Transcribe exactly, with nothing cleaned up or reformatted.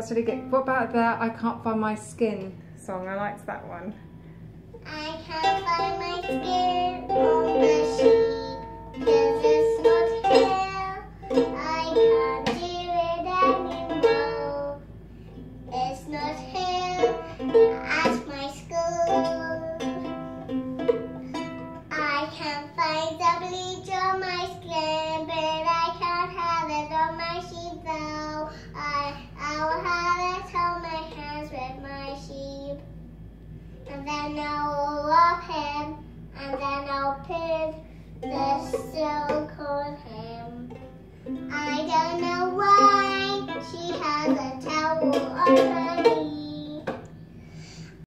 That's really good. What about the I Can't Find My Skin song? I liked that one. I can't find my skin on the sheep, 'cause it's not here. I can't do it anymore. It's not here at my school. I can't find the bleach on my skin, but I can't have it on my sheep though. I, I will have it on my hands with my sheep. And then I'll love him, and then I'll put the silk on him. I don't know